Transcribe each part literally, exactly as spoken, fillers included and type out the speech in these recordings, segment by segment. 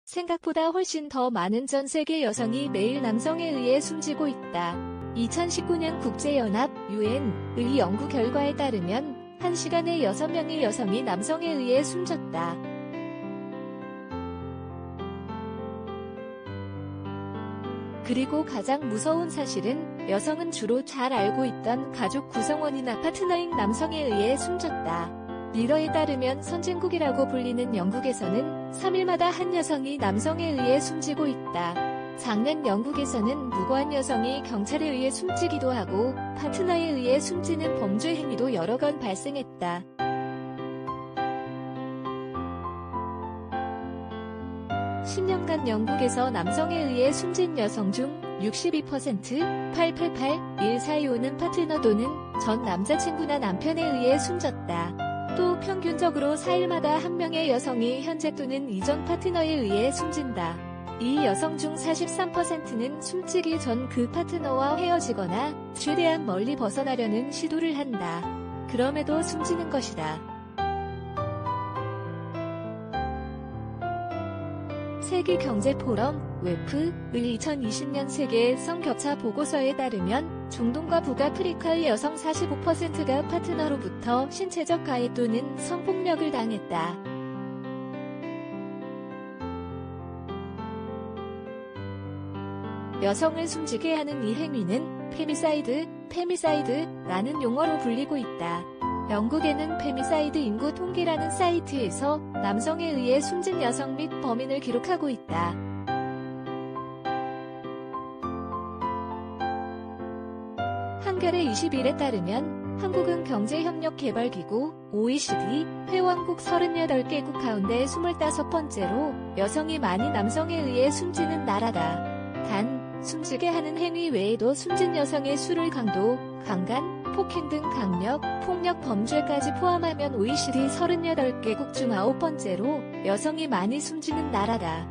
생각보다 훨씬 더 많은 전 세계 여성이 매일 남성에 의해 숨지고 있다. 이천십구 년 국제연합 유엔의 연구 결과에 따르면 한 시간에 여섯 명의 여성이 남성에 의해 숨졌다. 그리고 가장 무서운 사실은 여성은 주로 잘 알고 있던 가족 구성원이나 파트너인 남성에 의해 숨졌다. 미러에 따르면 선진국이라고 불리는 영국에서는 삼 일마다 한 여성이 남성에 의해 숨지고 있다. 작년 영국에서는 무고한 여성이 경찰에 의해 숨지기도 하고 파트너에 의해 숨지는 범죄 행위도 여러 건 발생했다. 십 년간 영국에서 남성에 의해 숨진 여성 중 육십이 퍼센트, 팔팔팔-일사이오는 파트너 또는 전 남자친구나 남편에 의해 숨졌다. 또 평균적으로 사 일마다 한 명의 여성이 현재 또는 이전 파트너에 의해 숨진다. 이 여성 중 사십삼 퍼센트는 숨지기 전 그 파트너와 헤어지거나 최대한 멀리 벗어나려는 시도를 한다. 그럼에도 숨지는 것이다. 세계경제포럼 웨프의 이천이십 년 세계 성격차 보고서에 따르면 중동과 북아프리카의 여성 사십오 퍼센트가 파트너로부터 신체적 가해 또는 성폭력을 당했다. 여성을 숨지게 하는 이 행위는 페미사이드, 페미사이드라는 용어로 불리고 있다. 영국에는 페미사이드 인구 통계라는 사이트에서 남성에 의해 숨진 여성 및 범인을 기록하고 있다. 한겨레 이십 일에 따르면 한국은 경제협력개발기구 오이시디 회원국 서른여덟 개국 가운데 이십오 번째로 여성이 많이 남성에 의해 숨지는 나라다. 단, 숨지게 하는 행위 외에도 숨진 여성의 수를 강도, 강간, 폭행 등 강력, 폭력 범죄까지 포함하면 오이시디 서른여덟 개국 중 아홉 번째로 여성이 많이 숨지는 나라다.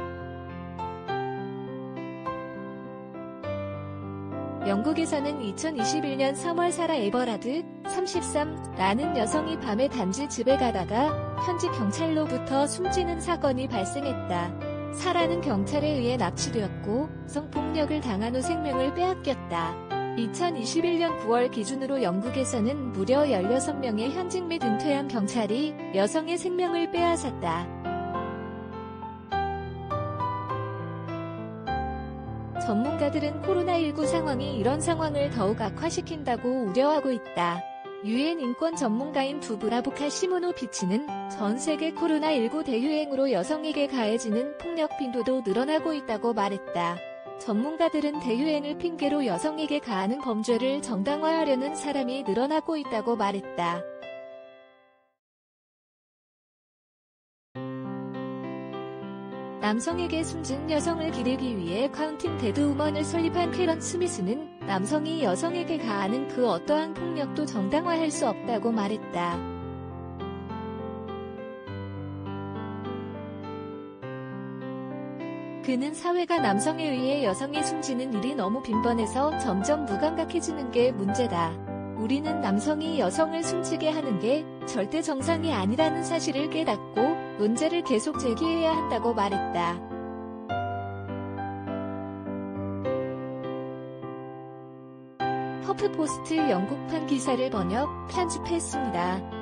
영국에서는 이천이십일 년 삼월 사라 에버라드, 삼십삼라는 여성이 밤에 단지 집에 가다가 현지 경찰로부터 숨지는 사건이 발생했다. 사라는 경찰에 의해 납치되었고 성폭력을 당한 후 생명을 빼앗겼다. 이천이십일 년 구월 기준으로 영국에서는 무려 열여섯 명의 현직 및 은퇴한 경찰이 여성의 생명을 빼앗았다. 전문가들은 코로나십구 상황이 이런 상황을 더욱 악화시킨다고 우려하고 있다. 유엔 인권 전문가인 두브라보카 시모노비치는 전 세계 코로나십구 대유행으로 여성에게 가해지는 폭력 빈도도 늘어나고 있다고 말했다. 전문가들은 대유행을 핑계로 여성에게 가하는 범죄를 정당화하려는 사람이 늘어나고 있다고 말했다. 남성에게 숨진 여성을 기리기 위해 카운팅 데드 우먼을 설립한 캐런 스미스는 남성이 여성에게 가하는 그 어떠한 폭력도 정당화할 수 없다고 말했다. 그는 사회가 남성에 의해 여성이 숨지는 일이 너무 빈번해서 점점 무감각해지는 게 문제다. 우리는 남성이 여성을 숨지게 하는 게 절대 정상이 아니라는 사실을 깨닫고 문제를 계속 제기해야 한다고 말했다. 허프포스트 영국판 기사를 번역, 편집했습니다.